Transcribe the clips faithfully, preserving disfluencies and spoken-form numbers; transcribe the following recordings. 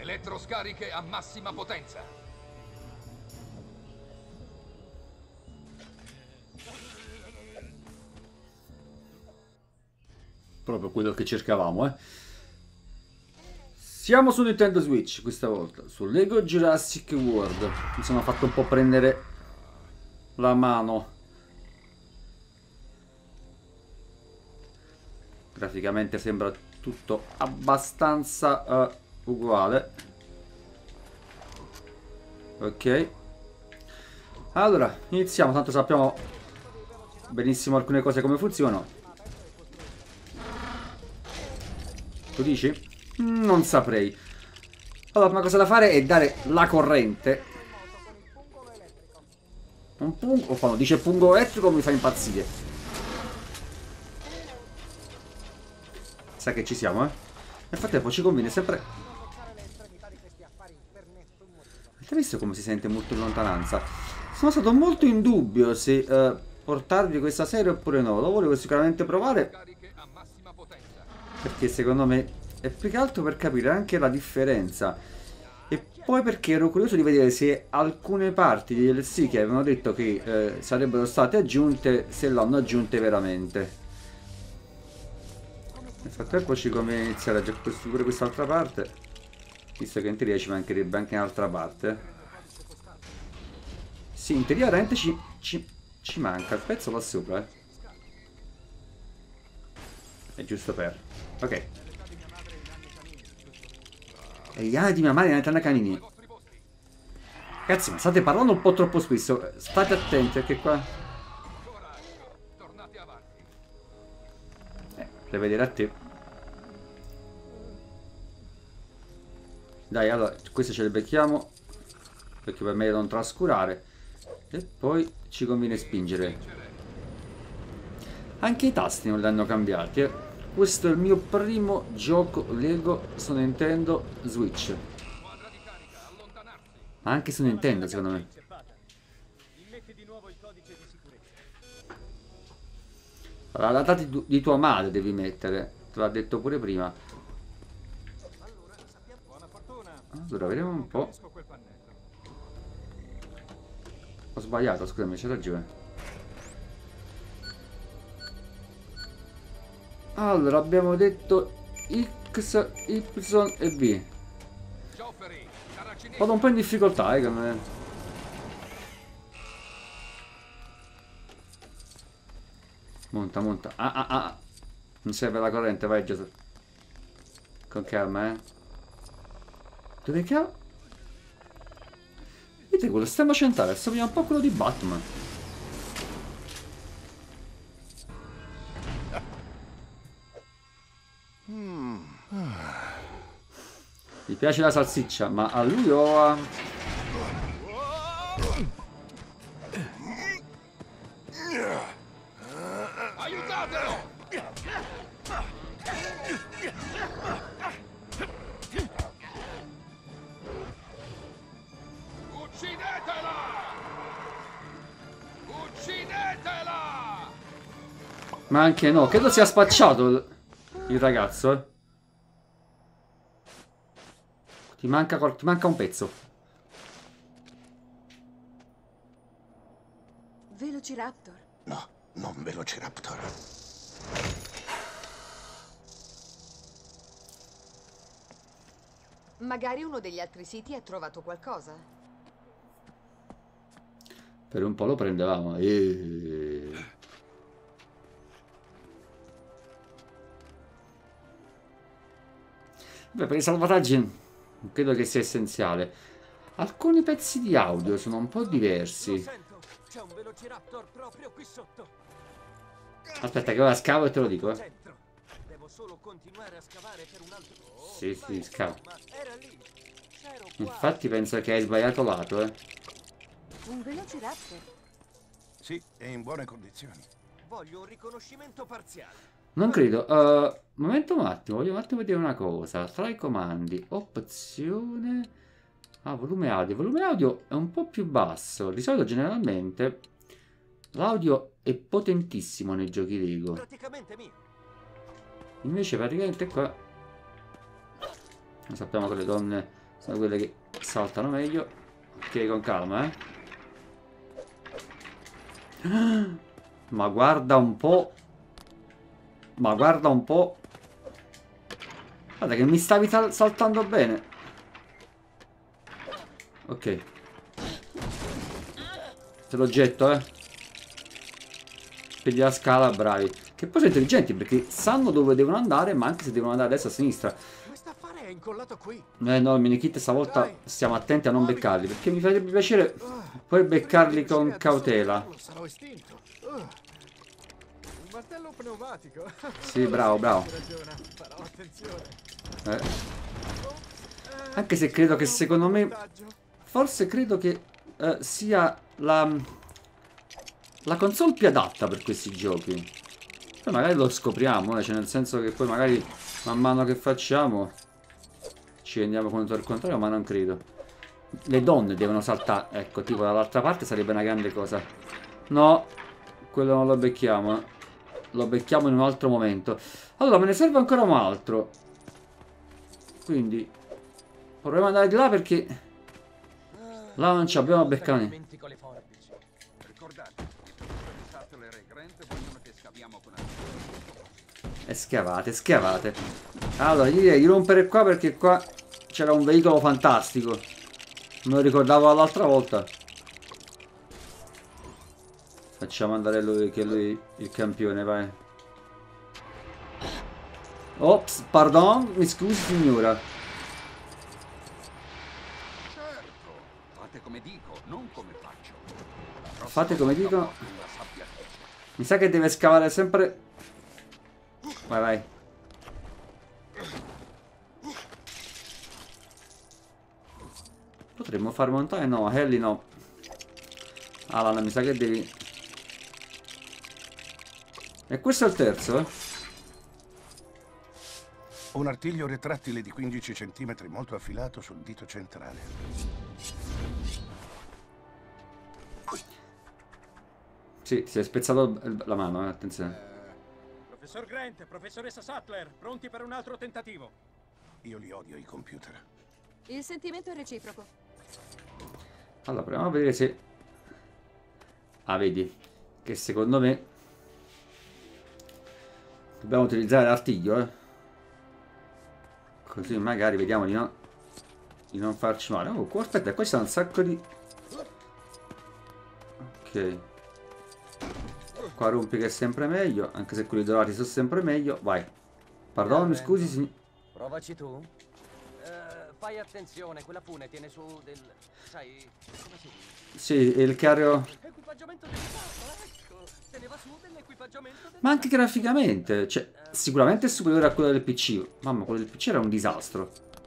Elettroscariche a massima potenza. Proprio quello che cercavamo, eh. Siamo su Nintendo Switch questa volta, su Lego Jurassic World. Mi sono fatto un po' prendere la mano. Graficamente sembra tutto abbastanza uh, uguale. Ok. Allora, iniziamo, tanto sappiamo benissimo alcune cose come funzionano. Tu dici? Non saprei. Allora, una cosa da fare è dare la corrente. Un pungo, o quando dice pungo elettrico mi fa impazzire. Sa che ci siamo, eh? Nel frattempo ci conviene sempre. Avete visto come si sente molto in lontananza? Sono stato molto in dubbio se uh, portarvi questa serie oppure no. Lo volevo sicuramente provare, perché secondo me è più che altro per capire anche la differenza. E poi perché ero curioso di vedere se alcune parti di D L C che avevano detto che eh, sarebbero state aggiunte, se l'hanno aggiunte veramente. Nel frattempo ci conviene iniziare a giocare pure quest'altra parte, visto che in teoria ci mancherebbe anche un'altra parte. Sì, in teoria veramente ci, ci, ci manca il pezzo là sopra, eh. È giusto per... ok. E gli anni di mia madre in canini. Ragazzi, ma state parlando un po' troppo spesso. State attenti perché qua... Eh, le vedere a te. Dai, allora, queste ce le becchiamo, perché per me non trascurare. E poi ci conviene spingere. Anche i tasti non li hanno cambiati, eh. Questo è il mio primo gioco Lego su Nintendo Switch. Ma anche su Nintendo, secondo me. Allora, la data di, di tua madre devi mettere. Te l'ha detto pure prima. Allora, vediamo un po'. Ho sbagliato, scusami, c'è ragione. Allora, abbiamo detto X, Y e B. Vado un po' in difficoltà, eh, come... Monta, monta. Ah, ah, ah. Non serve la corrente, vai Gesù. Con calma, eh. Dove cavolo? Vedete quello stemma centrale, assomiglia un po' a quello di Batman. Mi piace la salsiccia, ma a lui o a... Aiutatelo! Uccidetela! Uccidetela! Ma anche no, credo sia spacciato il, il ragazzo, eh. Ti manca, ti manca un pezzo. Velociraptor. No, non Velociraptor. Magari uno degli altri siti ha trovato qualcosa. Per un po' lo prendevamo. E... Beh, per i salvataggi non credo che sia essenziale. Alcuni pezzi di audio sono un po' diversi. C'è un Velociraptor proprio qui sotto. Aspetta che ora scavo e te lo dico, eh. Devo solo continuare a scavare per un altro. Sì, sì, scavo. Ma era lì. C'ero qua. Infatti penso che hai sbagliato lato, eh. Un Velociraptor? Sì, è in buone condizioni. Voglio un riconoscimento parziale. Non credo. Uh, momento un attimo, voglio un attimo vedere una cosa. Tra i comandi, opzione... Ah, volume audio. Volume audio è un po' più basso. Di solito, generalmente, l'audio è potentissimo nei giochi Lego. Praticamente mio. Invece, praticamente qua... Sappiamo che le donne Sono quelle che saltano meglio. Ok, con calma, eh. Ma guarda un po'. Ma guarda un po'. Guarda che mi stavi saltando bene. Ok. Te lo getto, eh. Per la scala, bravi. Che poi sono intelligenti perché sanno dove devono andare, ma anche se devono andare a destra o a sinistra. Questo affare è incollato qui. Eh no, il minikit stavolta Dai. stiamo attenti a non beccarli, perché mi farebbe piacere poi beccarli con cautela. Sarò estinto. Uh. Un martello pneumatico. Sì, bravo, bravo. Ragiona. Farò attenzione. Eh. Anche se credo che secondo me, forse credo che eh, sia la, la console più adatta per questi giochi. Poi magari lo scopriamo, eh, cioè nel senso che poi magari man mano che facciamo ci rendiamo conto del contrario, ma non credo. Le donne devono saltare, ecco, tipo dall'altra parte sarebbe una grande cosa. No, quello non lo becchiamo, eh. Lo becchiamo in un altro momento. Allora, me ne serve ancora un altro. Quindi proviamo ad andare di là perché là non ci abbiamo beccato niente. Dimentico le forbici. Ricordate, i produttori Sattler e Grant vogliono che scaviamo con altri. E scavate, scavate. Allora, io direi di rompere qua perché qua c'era un veicolo fantastico. Me lo ricordavo l'altra volta. Facciamo andare lui, che lui il campione, vai. Ops, pardon, mi scusi signora. Certo, fate come dico, non come faccio. La prossima Fate come volta dico. porto una sabbia dolce. Mi sa che deve scavare sempre. Vai, vai. Potremmo far montare? No, Ellie no. Alana, mi sa che devi. E questo è il terzo, eh? Un artiglio retrattile di quindici centimetri molto affilato sul dito centrale. Sì, si è spezzato il- la mano, eh, attenzione. Professor Grant, professoressa Sattler, pronti per un altro tentativo. Io li odio i computer. Il sentimento è reciproco. Allora, proviamo a vedere se. Ah, vedi. Che secondo me dobbiamo utilizzare l'artiglio, eh. Così magari vediamo di, no... di non farci male. Oh, qua, aspetta, qua c'è un sacco di. Ok. Qua rompi che è sempre meglio. Anche se quelli dorati sono sempre meglio. Vai. Pardon, mi scusi, signor. Provaci tu. Eh, fai attenzione, quella fune tiene su del... sai... come si dice? Sì, il carro. Equipaggiamento delicato, ecco. Teneva su dell'equipaggiamento delicato. Ma anche graficamente, cioè, sicuramente è superiore a quello del P C. Mamma, quello del P C era un disastro.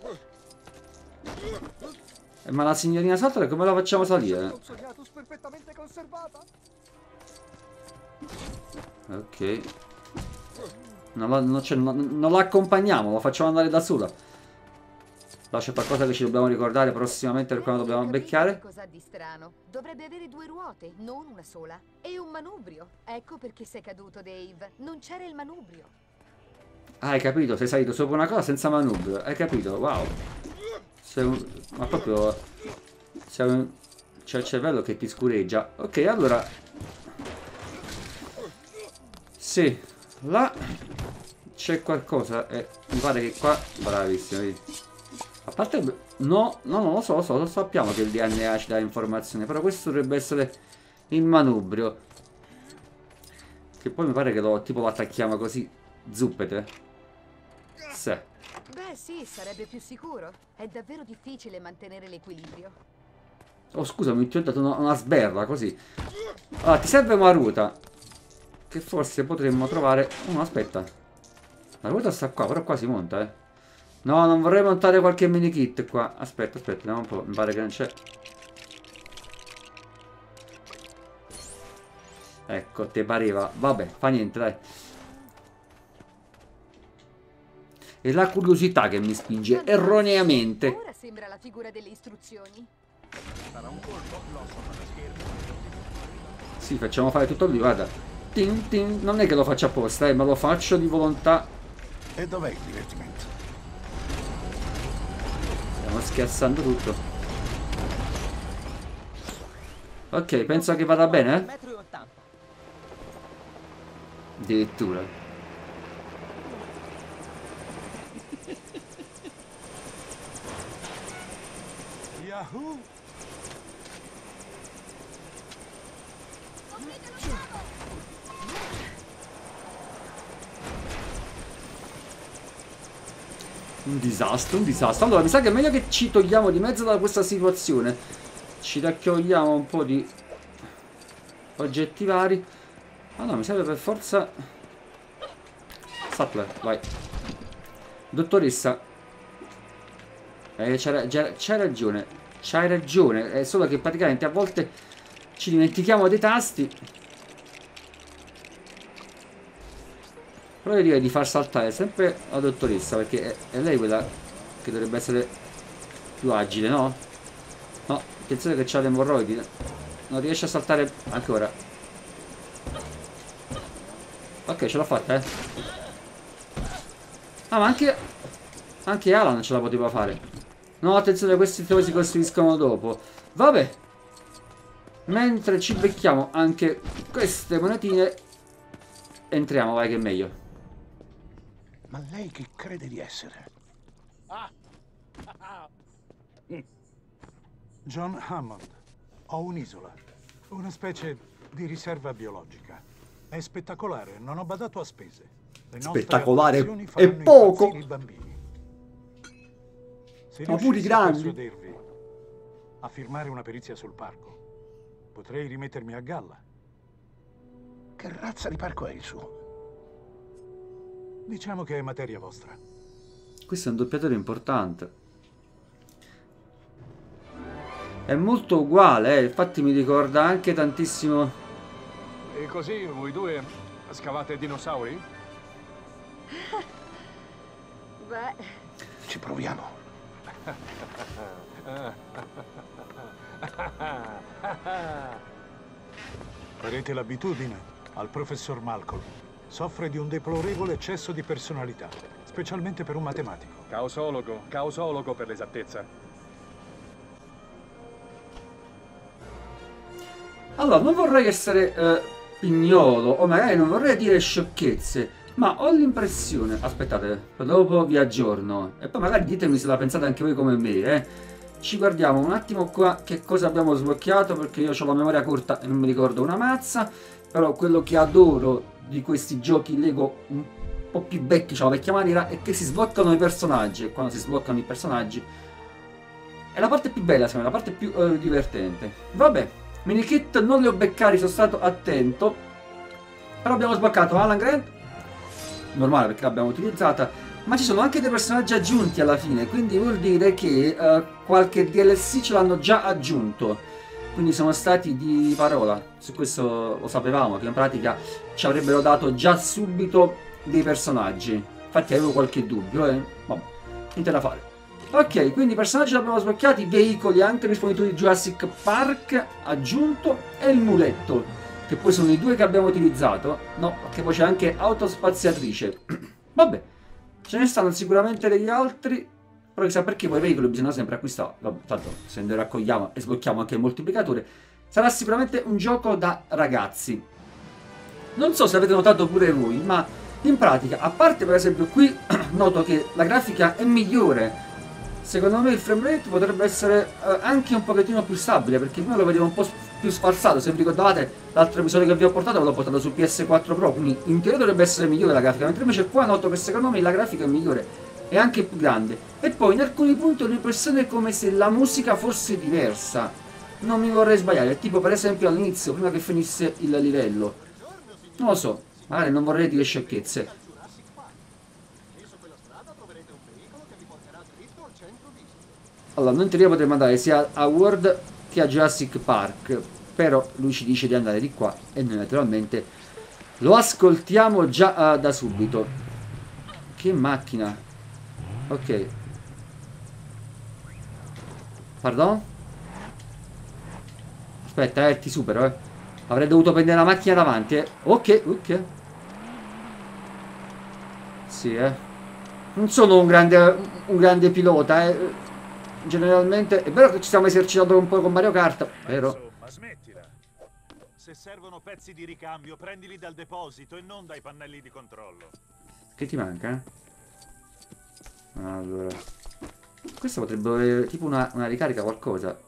Eh, ma la signorina Sattler come la facciamo salire? Sognatus perfettamente conservata. Ok. Non la, non, cioè, non, non la accompagniamo, la facciamo andare da sola. Là c'è qualcosa che ci dobbiamo ricordare prossimamente per quando dobbiamo becchiare. Cos'ha di strano? Dovrebbe avere due ruote, non una sola. E un manubrio. Ecco perché sei caduto, Dave. Non c'era il manubrio. Ah, hai capito, sei salito sopra una cosa senza manubrio. Hai capito? Wow. Sei un... Ma proprio... Sei un... C'è il cervello che ti scureggia. Ok, allora... Sì, là c'è qualcosa e mi pare che qua... Bravissimo, vedi? A parte... No, no, non lo so, lo so, lo sappiamo che il D N A ci dà informazioni, però questo dovrebbe essere il manubrio. Che poi mi pare che lo tipo lo attacchiamo così, zuppete. Sì. Beh, sì, sarebbe più sicuro. È davvero difficile mantenere l'equilibrio. Oh, scusami, ti ho dato una, una sberla così. Allora, ti serve una ruota. Che forse potremmo trovare... Oh, aspetta. La ruota sta qua, però qua si monta, eh. No, non vorrei montare qualche mini kit qua. Aspetta, aspetta, vediamo un po'. Mi pare che non c'è. Ecco, te pareva. Vabbè, fa niente, dai. È la curiosità che mi spinge erroneamente. Ora sembra la figura delle istruzioni. Sarà un colpo, l'osso alla scherma. Sì, facciamo fare tutto lì, guarda. Tin, tin. Non è che lo faccio apposta, eh, ma lo faccio di volontà. E dov'è il divertimento? Siamo schiazzando tutto. Ok, penso che vada bene, eh? metro e ottanta. Addirittura. Yahoo! Un disastro, un disastro. Allora, mi sa che è meglio che ci togliamo di mezzo da questa situazione. Ci raccogliamo un po' di oggetti vari. Ah no, mi serve per forza... Stapler, vai. Dottoressa. Eh, c'hai ragione. C'hai ragione. È solo che praticamente a volte ci dimentichiamo dei tasti. Però io direi di far saltare sempre la dottoressa, perché è, è lei quella che dovrebbe essere più agile, no? No, attenzione che c'ha le emorroidi. Non riesce a saltare ancora. Ok, ce l'ha fatta, eh. Ah, ma anche... Anche Alan ce la poteva fare. No, attenzione, questi tre si costruiscono dopo. Vabbè. Mentre ci becchiamo anche queste monetine, entriamo, vai che è meglio. Ma lei chi crede di essere? John Hammond. Ho un'isola. Una specie di riserva biologica. È spettacolare, non ho badato a spese. Le nostre Spettacolare attrazioni è faranno poco. impazzire i bambini. Se Ma pure i riuscissi a grandi. persuadervi a firmare una perizia sul parco, potrei rimettermi a galla. Che razza di parco è il suo? Diciamo che è materia vostra. Questo è un doppiatore importante. È molto uguale, eh. Infatti mi ricorda anche tantissimo. E così voi due scavate dinosauri? Beh, Ci proviamo. Farete l'abitudine al professor Malcolm. Soffre di un deplorevole eccesso di personalità, specialmente per un matematico. Causologo, causologo per l'esattezza. Allora, non vorrei essere eh, pignolo, o magari non vorrei dire sciocchezze, ma ho l'impressione... Aspettate, dopo vi aggiorno. E poi magari ditemi se la pensate anche voi come me, eh. Ci guardiamo un attimo qua che cosa abbiamo sbloccato, perché io ho la memoria corta e non mi ricordo una mazza. Però quello che adoro di questi giochi Lego un po' più vecchi, cioè la vecchia maniera, è che si sbloccano i personaggi. E quando si sbloccano i personaggi è la parte più bella, secondo me, la parte più eh, divertente. Vabbè, minikit non li ho beccati, sono stato attento. Però abbiamo sbloccato Alan Grant, normale perché l'abbiamo utilizzata, ma ci sono anche dei personaggi aggiunti alla fine, quindi vuol dire che uh, qualche D L C ce l'hanno già aggiunto, quindi sono stati di parola. Su questo lo sapevamo, che in pratica ci avrebbero dato già subito dei personaggi. Infatti avevo qualche dubbio, eh. Vabbè, niente da fare. Ok, quindi i personaggi li abbiamo sbloccati, veicoli anche rispondenti di Jurassic Park aggiunto, e il muletto, che poi sono i due che abbiamo utilizzato. No, che poi c'è anche autospaziatrice. Vabbè, ce ne stanno sicuramente degli altri, però chissà perché poi i veicoli bisogna sempre acquistare. Vabbè, tanto se ne raccogliamo e sblocchiamo anche il moltiplicatore, sarà sicuramente un gioco da ragazzi. Non so se avete notato pure voi, ma in pratica, a parte per esempio qui, noto che la grafica è migliore. Secondo me il frame rate potrebbe essere eh, anche un pochettino più stabile, perché prima lo vedevo un po' più sfarzato. Se vi ricordate l'altro episodio che vi ho portato, l'ho portato su P S quattro Pro, quindi in teoria dovrebbe essere migliore la grafica, mentre invece qua noto che secondo me la grafica è migliore, è anche più grande. E poi in alcuni punti ho l'impressione come se la musica fosse diversa. Non mi vorrei sbagliare, tipo per esempio all'inizio, prima che finisse il livello. Non lo so, magari non vorrei dire sciocchezze. Allora, noi in teoria potremmo andare sia a World che a Jurassic Park, però lui ci dice di andare di qua e noi naturalmente lo ascoltiamo già uh, da subito. Che macchina. Ok. Pardon? Aspetta, eh, ti supero, eh. Avrei dovuto prendere la macchina davanti, eh. Ok, ok. Sì, eh. Non sono un grande, un grande pilota, eh. generalmente è vero che ci siamo esercitati un po' con Mario Kart, però Insomma, smettila. Se servono pezzi di ricambio, prendili dal deposito e non dai pannelli di controllo. che ti manca? Eh? Allora, questo potrebbe avere tipo una, una ricarica qualcosa.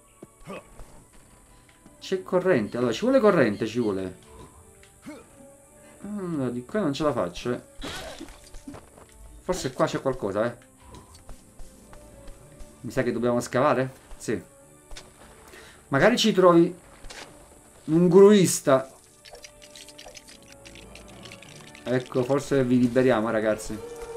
C'è corrente, allora ci vuole corrente, ci vuole. Allora, di qua non ce la faccio, eh. Forse qua c'è qualcosa, eh. Mi sa che dobbiamo scavare? Sì. Magari ci trovi un gruista. Ecco, forse vi liberiamo, ragazzi.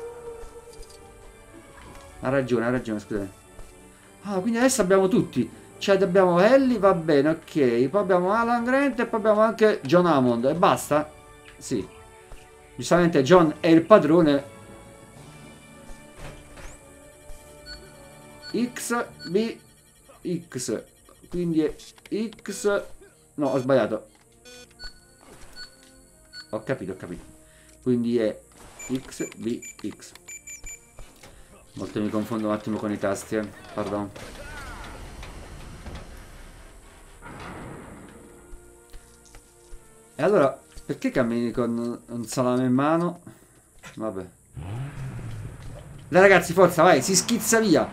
Ha ragione, ha ragione, scusate. Ah, quindi adesso abbiamo tutti. Cioè abbiamo Ellie, va bene, ok. Poi abbiamo Alan Grant e poi abbiamo anche John Hammond. E basta? Sì. Giustamente John è il padrone. X, B, X. Quindi è X... No, ho sbagliato. Ho capito, ho capito. Quindi è X, B, X. Molto mi confondo un attimo con i tasti, eh. Pardon. E allora, perché cammini con un salame in mano? Vabbè. Dai ragazzi, forza, vai, si schizza via.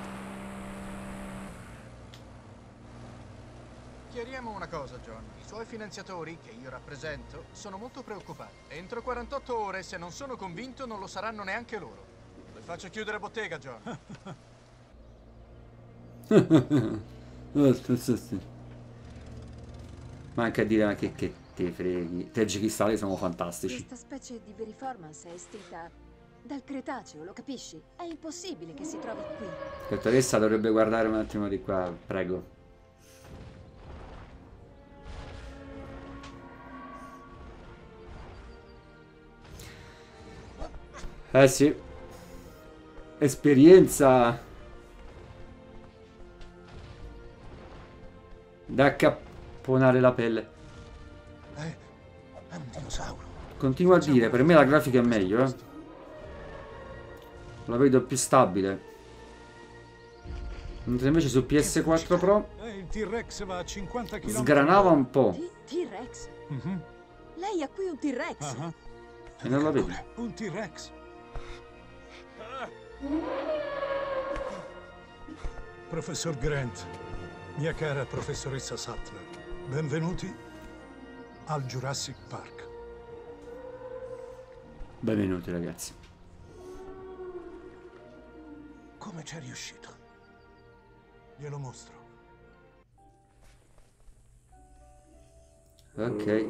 Chiariamo una cosa, John. I suoi finanziatori, che io rappresento, sono molto preoccupati. Entro quarantotto ore, se non sono convinto, non lo saranno neanche loro. Le faccio chiudere bottega, John. Manca a dire, ma che, che te freghi. I teggi cristalli sono fantastici. Questa specie di performance è estinta dal Cretaceo, lo capisci? È impossibile che si trovi qui. Dottoressa dovrebbe guardare un attimo di qua, prego. Eh sì. Esperienza da capponare la pelle. Eh, è un dinosauro. Continuo a dire, per me la grafica è meglio, eh. La vedo più stabile. Mentre invece su P S quattro Pro Eh, il T-Rex va a cinquanta chilometri. sgranava un po'. T-Rex? Mhm. Lei ha qui un T-Rex? Ah, E non la vedi. un T-Rex. Professor Grant, mia cara professoressa Sattler, benvenuti al Jurassic Park. Benvenuti ragazzi. Come c'è riuscito? Glielo mostro. Ok.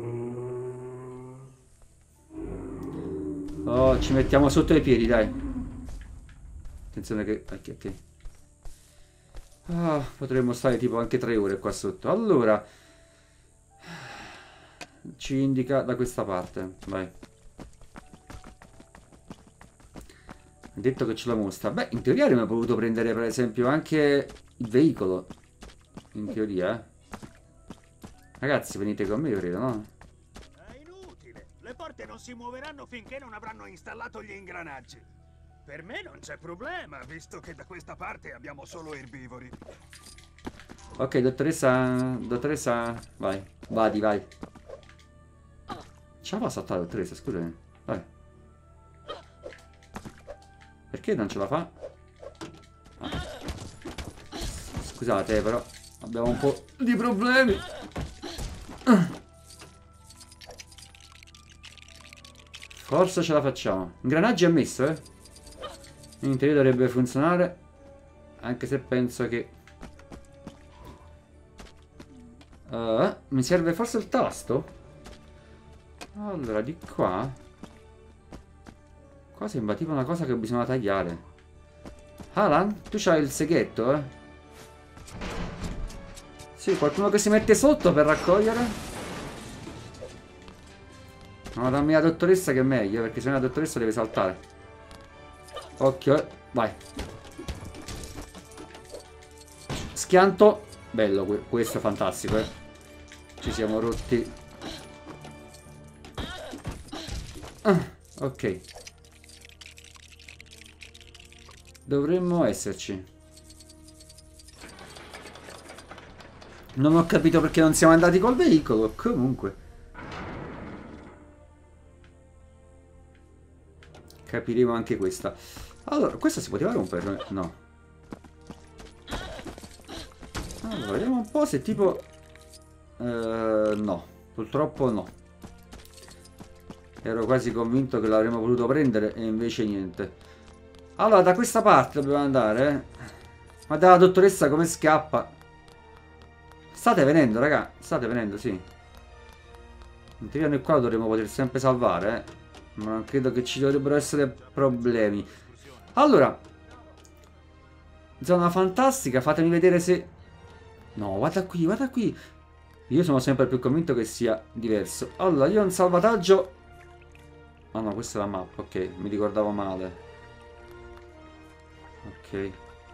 Oh, ci mettiamo sotto i piedi, dai. Attenzione che... Ok, ok. Ah, potremmo stare tipo anche tre ore qua sotto. Allora... Ci indica da questa parte. Vai. Ha detto che ce la mostra. Beh, in teoria avremmo potuto prendere per esempio anche il veicolo. In teoria, eh. Ragazzi, venite con me, io credo, no? È inutile. Le porte non si muoveranno finché non avranno installato gli ingranaggi. Per me non c'è problema, visto che da questa parte abbiamo solo erbivori. Ok, dottoressa... Dottoressa... Vai. Vadi, vai. Ce la fa saltare, dottoressa, scusami. Vai. Perché non ce la fa? Ah. Scusate, però abbiamo un po' di problemi. Forse ce la facciamo. Ingranaggi ammesso, eh. In teoria dovrebbe funzionare. Anche se penso che... Uh, mi serve forse il tasto? Allora, di qua... Qua sembra tipo una cosa che bisogna tagliare. Alan, tu c'hai il seghetto, eh? Sì, qualcuno che si mette sotto per raccogliere? No, dammi la dottoressa che è meglio, perché se no la dottoressa deve saltare. Occhio, eh. Vai. Schianto. Bello, questo è fantastico, eh. Ci siamo rotti. Ah, ok. Dovremmo esserci. Non ho capito perché non siamo andati col veicolo. Comunque. Capiremo anche questa. Allora, questa si poteva rompere? No. Allora, vediamo un po' se tipo... Uh, no, purtroppo no. Ero quasi convinto che l'avremmo voluto prendere e invece niente. Allora, da questa parte dobbiamo andare, eh? Ma dalla dottoressa come scappa. State venendo, raga. State venendo, sì. In teoria noi qua dovremmo poter sempre salvare, eh. Ma non credo che ci dovrebbero essere problemi. Allora, zona fantastica. Fatemi vedere se... No, guarda qui, guarda qui. Io sono sempre più convinto che sia diverso. Allora, io ho un salvataggio... Ah no, questa è la mappa, ok. Mi ricordavo male. Ok.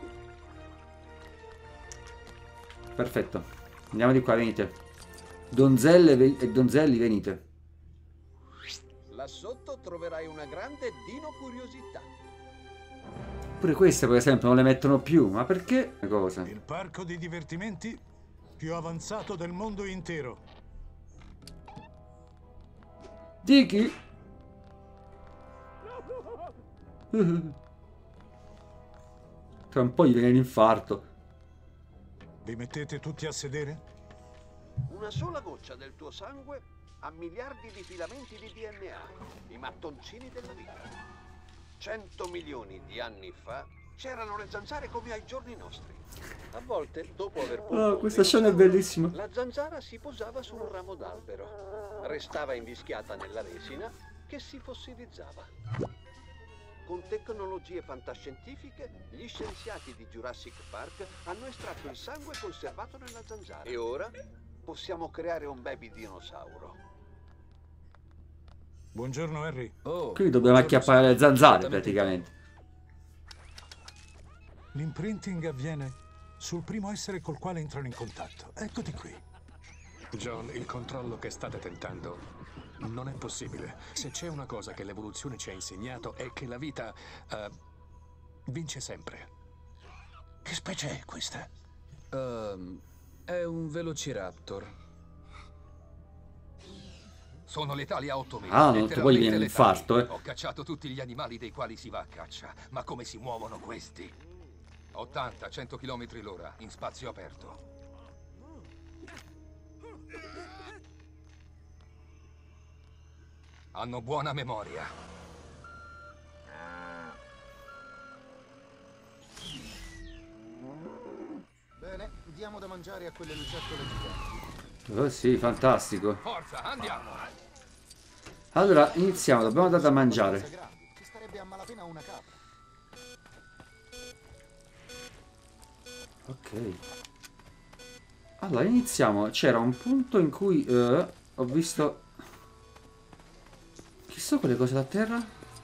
Perfetto. Andiamo di qua, venite. Donzelle e donzelli, venite. Là sotto troverai una grande dino curiosità. Pure queste, per esempio, non le mettono più. Ma perché? Cosa? Il parco di divertimenti più avanzato del mondo intero. Di chi? Tra un po' gli viene l'infarto. Vi mettete tutti a sedere? Una sola goccia del tuo sangue ha miliardi di filamenti di D N A, i mattoncini della vita. Cento milioni di anni fa c'erano le zanzare come ai giorni nostri. A volte, dopo aver Oh, questa scena è bellissima. la zanzara si posava su un ramo d'albero, restava invischiata nella resina che si fossilizzava. Con tecnologie fantascientifiche, gli scienziati di Jurassic Park hanno estratto il sangue conservato nella zanzara. E ora possiamo creare un baby dinosauro. Buongiorno, Harry. Oh, qui dobbiamo acchiappare le zanzare, praticamente. L'imprinting avviene sul primo essere col quale entrano in contatto. Eccoti qui. John, il controllo che state tentando non è possibile. Se c'è una cosa che l'evoluzione ci ha insegnato è che la vita uh, vince sempre. Che specie è questa? Uh, è un velociraptor. Sono letali a otto mesi. Ah, non ti poi viene l'infarto, eh. Ho cacciato tutti gli animali dei quali si va a caccia. Ma come si muovono questi? ottanta cento chilometri l'ora in spazio aperto. Hanno buona memoria. Bene, diamo da mangiare a quelle lucertole giganti. Oh sì, fantastico. Forza, andiamo. Allora, iniziamo, dobbiamo dare da mangiare. Ci starebbe a malapena una capra. Ok. Allora, iniziamo. C'era un punto in cui uh, ho visto... Che sono quelle cose da terra?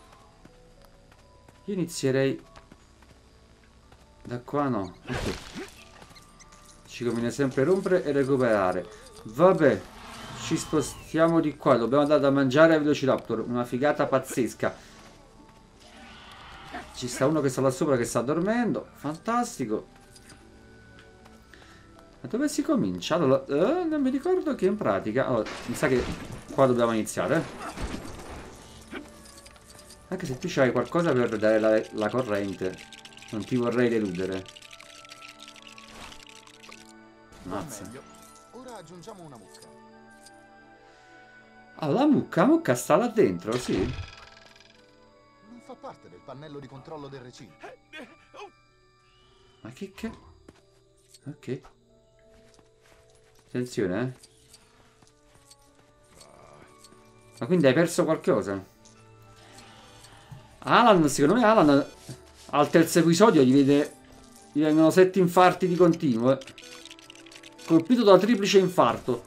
Io inizierei... Da qua no. Ok. Ci conviene sempre rompere e recuperare. Vabbè. Ci spostiamo di qua. Dobbiamo andare da mangiare a Velociraptor. Una figata pazzesca. Ci sta uno che sta là sopra che sta dormendo. Fantastico. Ma dove si comincia? Allora, eh, non mi ricordo che in pratica... Allora, mi sa che qua dobbiamo iniziare. Eh? Anche se tu c'hai qualcosa per dare la, la corrente. Non ti vorrei deludere. Mazza. Ora aggiungiamo una mucca. Allora, la mucca, la mucca sta là dentro, sì. Non fa parte del pannello di controllo del recinto. Ma che che... Ok. Attenzione, eh. Ma quindi hai perso qualcosa? Alan, secondo me Alan al terzo episodio gli vede... Gli vengono sette infarti di continuo, eh. Colpito da triplice infarto.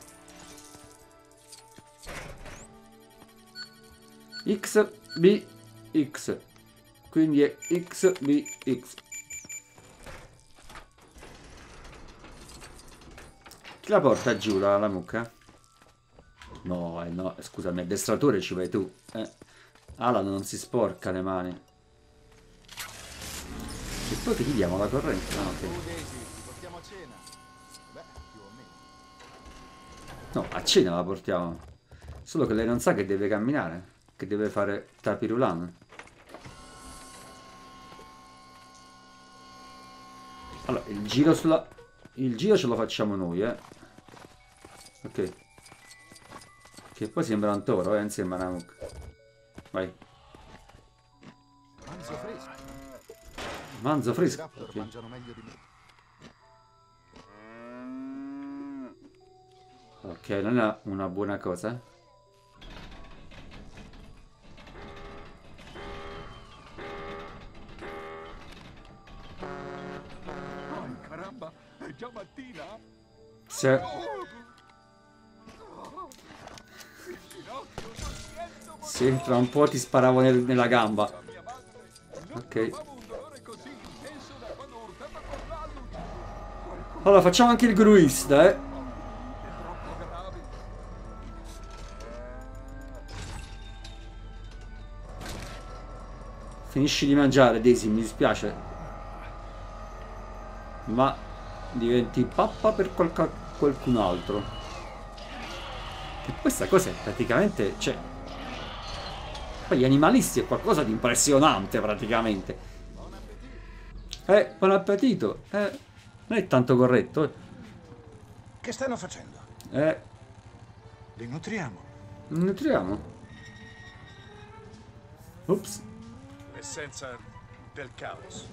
X B X. Quindi è X B X. Chi la porta giù la, la mucca? No, eh, no, scusami, addestratore ci vai tu. Eh. Alan non si sporca le mani. E poi che gli diamo la corrente? No, ok. Portiamo a cena. Beh, più o meno. No, a cena la portiamo. Solo che lei non sa che deve camminare. Che deve fare tapirulan. Allora, il giro sulla... Il giro ce lo facciamo noi, eh. Ok. Che poi sembra un toro, eh, insieme a Nanook. Vai. Manzo fresco. Manzo fresco. I raptor Okay. mangiano meglio di me. Ok, non è una buona cosa. Oh, caramba, è già mattina? Se... Sì, tra un po' ti sparavo nel- nella gamba. Ok. Allora, facciamo anche il gruista, eh. Finisci di mangiare, Daisy, mi dispiace. Ma diventi pappa per qualca- qualcun altro. E questa cosa è praticamente... Cioè... Poi gli animalisti è qualcosa di impressionante, praticamente. Eh, buon appetito. Eh, non è tanto corretto, eh. Che stanno facendo? Eh, Li nutriamo. nutriamo. Ops. L'essenza del caos.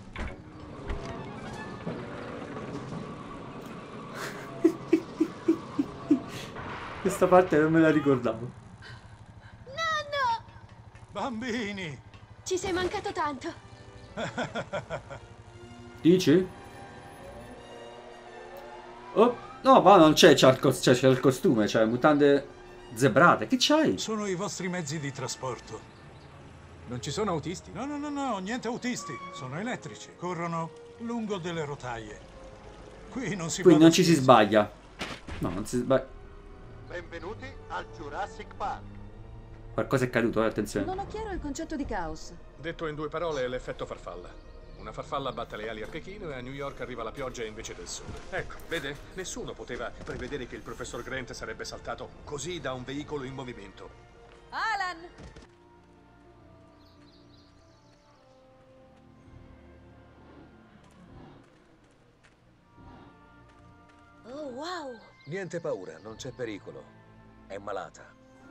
Questa parte non me la ricordavo. Nonno! Bambini! Ci sei mancato tanto. Dici? Oh, no, ma non c'è, c'è il, cos- c'è- c'è il costume, c'è mutande zebrate. Che c'hai? Sono i vostri mezzi di trasporto. Non ci sono autisti? No, no, no, no, niente autisti. Sono elettrici. Corrono lungo delle rotaie. Qui non si Qui va non da ci si spese. sbaglia. No, non si sbaglia. Benvenuti al Jurassic Park. Qualcosa è caduto, eh, attenzione. Non ho chiaro il concetto di caos. Detto in due parole è l'effetto farfalla. Una farfalla batte le ali al Pechino e a New York arriva la pioggia invece del sole. Ecco, vede? Nessuno poteva prevedere che il professor Grant sarebbe saltato così da un veicolo in movimento. Alan! Oh, wow! Niente paura, non c'è pericolo. È malata.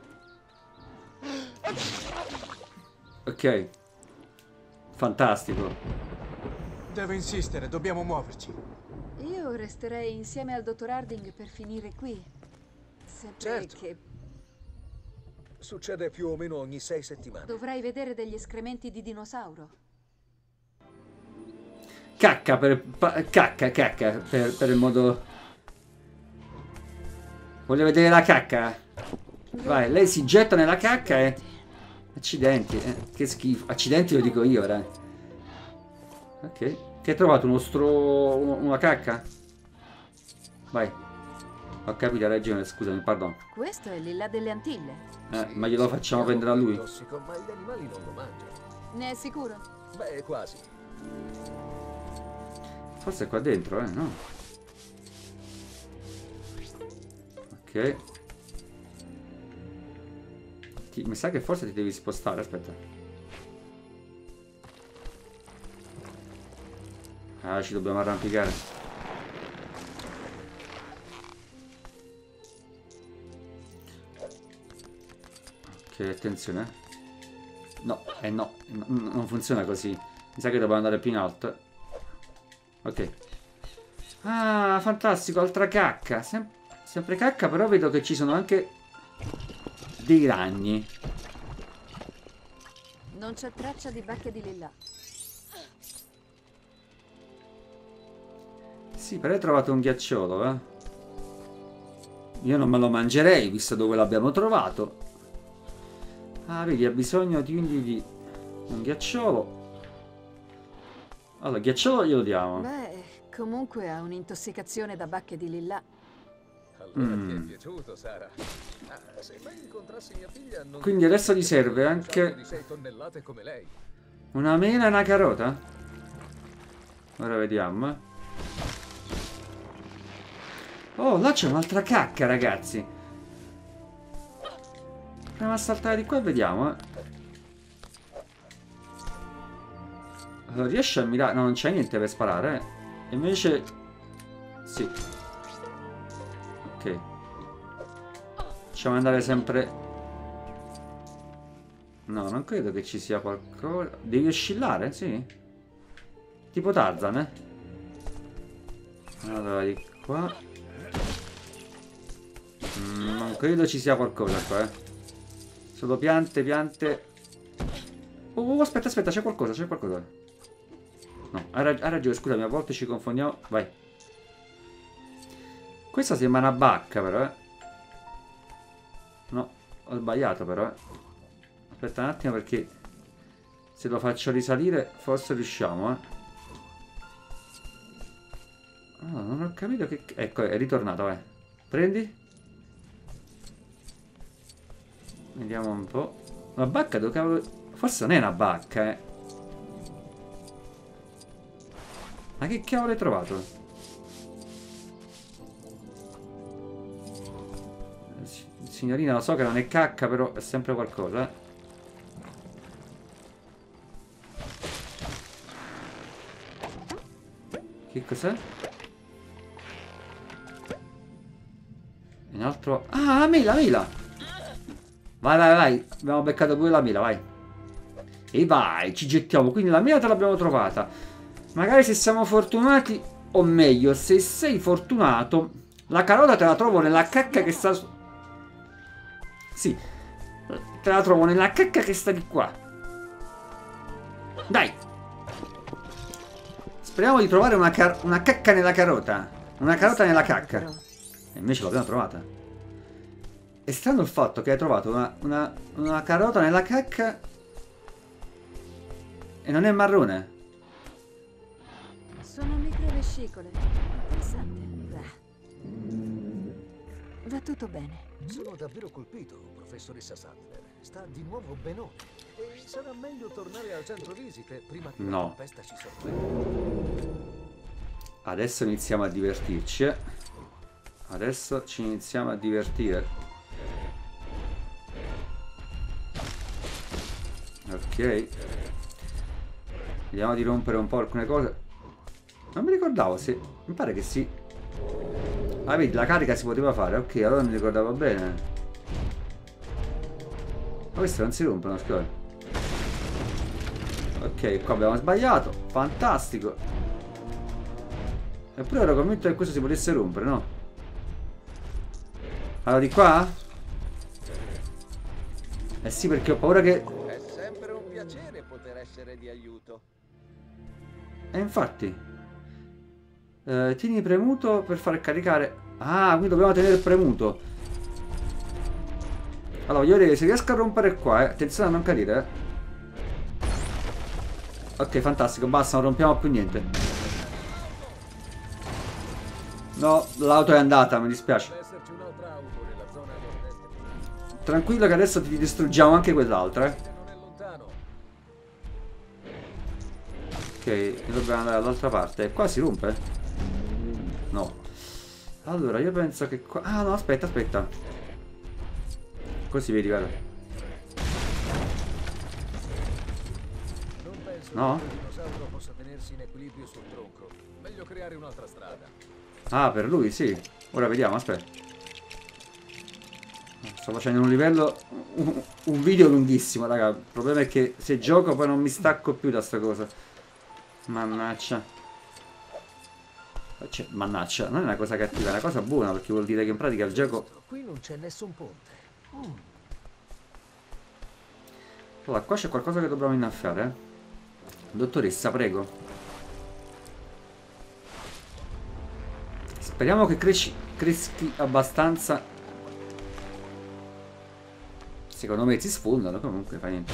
Ok. Fantastico. Devo insistere, dobbiamo muoverci. Io resterei insieme al dottor Harding per finire qui. Sempre Certo. che Succede più o meno ogni sei settimane. dovrai vedere degli escrementi di dinosauro. Cacca per... pa- cacca, cacca per, per il modo... Voglio vedere la cacca. Vai, lei si getta nella cacca e... Accidenti, eh, che schifo. Accidenti lo dico io, ora. Ok. Ti hai trovato uno stro... uno- una cacca? Vai. Ho capito, hai ragione, scusami, pardon. Questo è l'Illa delle Antille. Eh, ma glielo facciamo prendere a lui? Tossico, ma gli animali non lo mangiano. Ne è sicuro? Beh, quasi. Forse è qua dentro, eh, no? Ok. Ti- mi sa che forse ti devi spostare, aspetta. Ah, ci dobbiamo arrampicare. Ok, attenzione. No, eh no, no, non funziona così. Mi sa che dobbiamo andare più in alto. Ok. Ah, fantastico, altra cacca. Sem- sempre cacca, però vedo che ci sono anche dei ragni. Non c'è traccia di bacche di Lilla. Sì, però hai trovato un ghiacciolo, eh. Io non me lo mangerei, visto dove l'abbiamo trovato. Ah, vedi, ha bisogno di, di, di un ghiacciolo. Allora, ghiacciolo glielo diamo. Beh, comunque ha un'intossicazione da bacche di Lilla. Allora Mm. ti è piaciuto, Sara? Ah, se mai incontrassi mia figlia non... Quindi adesso gli serve anche di sei tonnellate come lei. una mela e una carota? Ora vediamo, eh. Oh, là c'è un'altra cacca, ragazzi. Proviamo a saltare di qua e vediamo, eh. Allora, riesce a mirare? No, non c'è niente per sparare, eh. Invece... Sì. Ok. Facciamo andare sempre... No, non credo che ci sia qualcosa... Devi oscillare? Sì. Tipo Tarzan, eh. Allora, di qua... Mm, non credo ci sia qualcosa qua, eh. Solo piante, piante... Oh, oh, aspetta, aspetta, c'è qualcosa, c'è qualcosa. No, hai, rag hai ragione, scusami, a volte ci confondiamo. Vai. Questa sembra una bacca, però, eh. No, ho sbagliato, però, eh. Aspetta un attimo, perché se lo faccio risalire forse riusciamo, eh. Oh, non ho capito che... Ecco, è ritornato, vai. Prendi. Vediamo un po'. Una bacca dove cavolo... Forse non è una bacca, eh. Ma che cavolo hai trovato? Signorina, lo so che non è cacca, però è sempre qualcosa, eh. Che cos'è? Un altro... Ah, la mela, mela! Vai, vai, vai. Abbiamo beccato pure la mela, vai. E vai, ci gettiamo. Quindi la mela te l'abbiamo trovata. Magari se siamo fortunati, o meglio, se sei fortunato, la carota te la trovo nella cacca che sta... Sì, te la trovo nella cacca che sta di qua. Dai. Speriamo di trovare una, una cacca nella carota. Una carota nella cacca. E invece l'abbiamo trovata. È strano il fatto che hai trovato una, una, una carota nella cacca e non è marrone. Sono microvescicole. Interessante. Beh. Va tutto bene. Sono davvero colpito, professoressa Sattler. Sta di nuovo benone. E sarà meglio tornare al centro visite prima che no. la tempesta ci sorprenda. Adesso iniziamo a divertirci. eh. Adesso ci iniziamo a divertire. Ok. Vediamo di rompere un po' alcune cose. Non mi ricordavo se... Mi pare che sì. Ah, vedi, la carica si poteva fare. Ok, allora mi ricordavo bene. Ma queste non si rompono, scusa. Ok, qua abbiamo sbagliato. Fantastico. Eppure ero convinto che questo si potesse rompere, no? Allora, di qua? Eh sì, perché ho paura che... È sempre un piacere poter essere di aiuto. E infatti... Eh, tieni premuto per far caricare... Ah, quindi dobbiamo tenere premuto. Allora, voglio vedere se riesco a rompere qua, eh. Attenzione a non cadere, eh. Ok, fantastico, basta, non rompiamo più niente. No, l'auto è andata, mi dispiace. Tranquillo che adesso ti distruggiamo anche quell'altra, eh. Ok, dobbiamo andare dall'altra parte. E qua si rompe? No. Allora, io penso che qua... Ah, no, aspetta, aspetta. Così vedi, guarda. Non penso no? che il dinosauro possa tenersi in equilibrio sul tronco. Meglio creare un'altra strada. Ah, per lui, sì. Ora vediamo, aspetta. Sto facendo un livello... Un, un video lunghissimo, raga. Il problema è che se gioco poi non mi stacco più da sta cosa. Mannaggia. Cioè, mannaggia, non è una cosa cattiva, è una cosa buona, perché vuol dire che in pratica il gioco... Qui non c'è nessun ponte. Mm. Allora, qua c'è qualcosa che dobbiamo innaffiare, eh. Dottoressa, prego. Speriamo che cresci, creschi abbastanza. Secondo me si sfondano, comunque fa niente.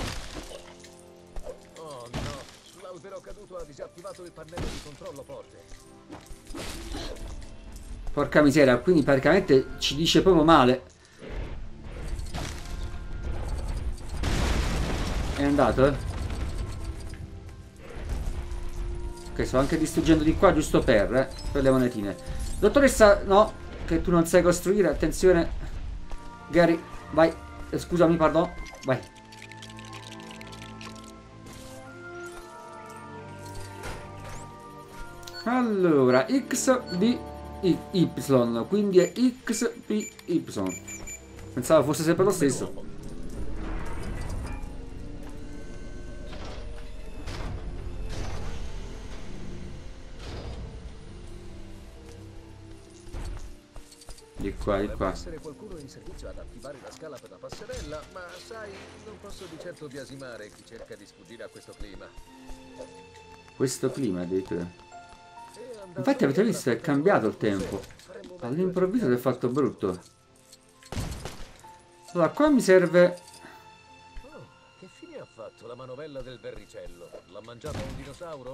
Oh no, l'albero caduto ha disattivato il pannello di controllo porte. Porca miseria, quindi praticamente ci dice proprio male. È andato, eh? Ok, sto anche distruggendo di qua giusto per, eh, per le monetine. Dottoressa, no, che tu non sai costruire, attenzione. Gary, vai. Eh, scusami, pardon. Vai. Allora, X, B, Y. Quindi è X, B, Y. Pensavo fosse sempre lo stesso. Di qua, di qua. Essere qualcuno in servizio ad attivare la scala per la passerella, ma sai, non posso di certo biasimare chi cerca di sfuggire a questo clima. Questo clima addirittura. Infatti avete visto, è cambiato il tempo. All'improvviso si è fatto brutto. Allora, qua mi serve... Oh, che fine ha fatto la manovella del verricello? L'ha mangiata un dinosauro?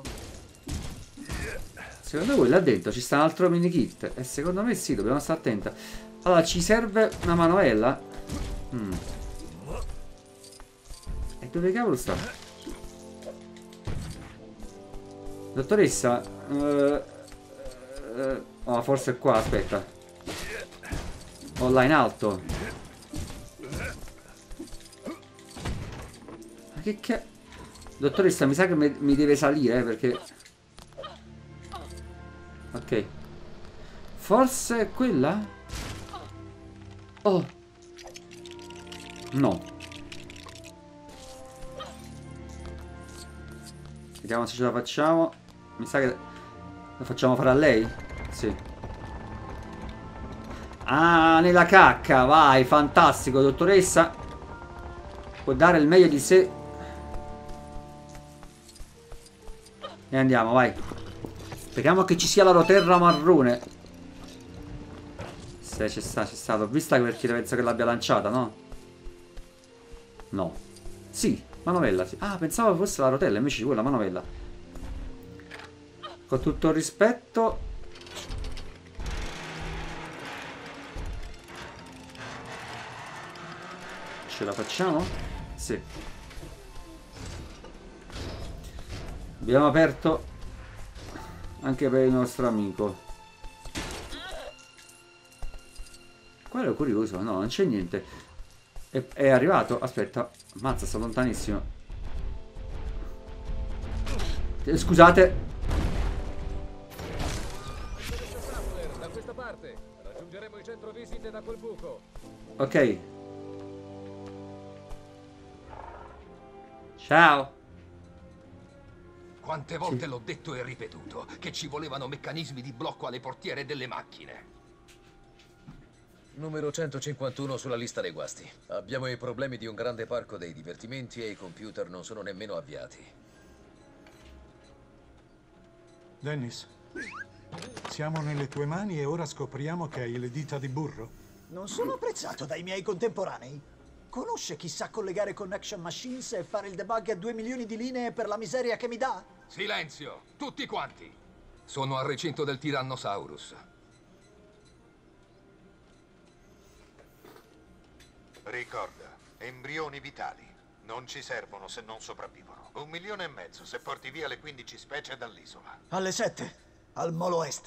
Secondo voi là dentro ci sta un altro mini kit? E secondo me sì, dobbiamo stare attenti. Allora, ci serve una manovella? Mm. E dove cavolo sta? Dottoressa? Uh, uh, oh, forse è qua, aspetta. O là in alto. Ma che che... Dottoressa, mi sa che mi, mi deve salire, eh, perché... Ok. Forse è quella? Oh. No. Vediamo se ce la facciamo. Mi sa che la facciamo fare a lei? Sì. Ah, nella cacca. Vai, fantastico, dottoressa. Può dare il meglio di sé. E andiamo, vai. Speriamo che ci sia la roterra marrone. Se c'è sta, c'è stato. Ho vista perché penso che l'abbia lanciata, no? No. Sì, manovella, sì. Ah, pensavo fosse la rotella, invece ci vuole la manovella. Con tutto il rispetto. Ce la facciamo? Sì. Abbiamo aperto anche per il nostro amico. Qua ero curioso. No, non c'è niente. È, è arrivato. Aspetta. Ammazza, sto lontanissimo. Eh, scusate. Da questa parte. Raggiungeremo il centro visite da quel buco. Ok. Ciao. Quante volte l'ho detto e ripetuto che ci volevano meccanismi di blocco alle portiere delle macchine. Numero centocinquantuno sulla lista dei guasti. Abbiamo i problemi di un grande parco dei divertimenti e i computer non sono nemmeno avviati. Dennis, siamo nelle tue mani e ora scopriamo che hai le dita di burro. Non sono apprezzato dai miei contemporanei. Conosce chi sa collegare connection machines e fare il debug a due milioni di linee per la miseria che mi dà? Silenzio, tutti quanti. Sono al recinto del Tyrannosaurus. Ricorda, embrioni vitali. Non ci servono se non sopravvivono. Un milione e mezzo se porti via le quindici specie dall'isola. Alle sette, al Molo Est.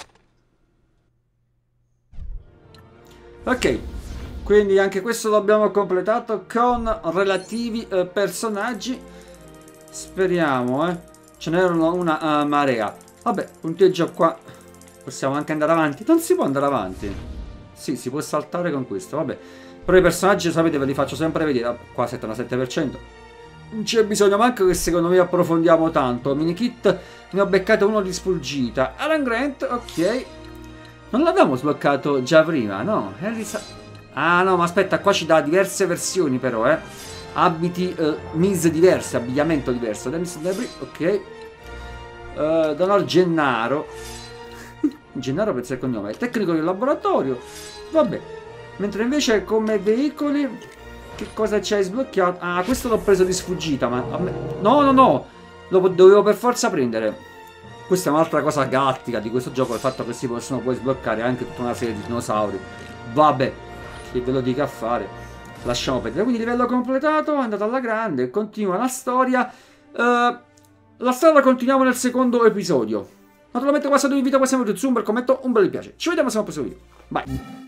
Ok. Quindi anche questo l'abbiamo completato con relativi eh, personaggi. Speriamo, eh. Ce n'erano una uh, marea. Vabbè, punteggio qua. Possiamo anche andare avanti. Non si può andare avanti. Sì, si può saltare con questo, vabbè. Però i personaggi, sapete, ve li faccio sempre vedere. Qua settantasette per cento. Non c'è bisogno manco che secondo me approfondiamo tanto. Minikit, ne ho beccato uno di sfuggita. Alan Grant, ok. Non l'avevamo sbloccato già prima, no? Harry... Ah no, ma aspetta, qua ci dà diverse versioni però, eh. Abiti, uh, mise diverse, abbigliamento diverso. Dennis Debris, ok. Uh, Donald Gennaro. Gennaro penso il cognome. Tecnico del laboratorio. Vabbè. Mentre invece come veicoli, che cosa ci hai sbloccato? Ah, questo l'ho preso di sfuggita, ma... A me... No, no, no. Lo dovevo per forza prendere. Questa è un'altra cosa galattica di questo gioco, il fatto che si possono poi sbloccare anche tutta una serie di dinosauri. Vabbè. Che ve lo dica a fare. Lasciamo perdere. Quindi livello completato, è andato alla grande, continua la storia. Uh, la storia la continuiamo nel secondo episodio. Naturalmente qua se vi invito a questo video, zoom, commento, un bel mi piace. Ci vediamo al prossimo video. Bye.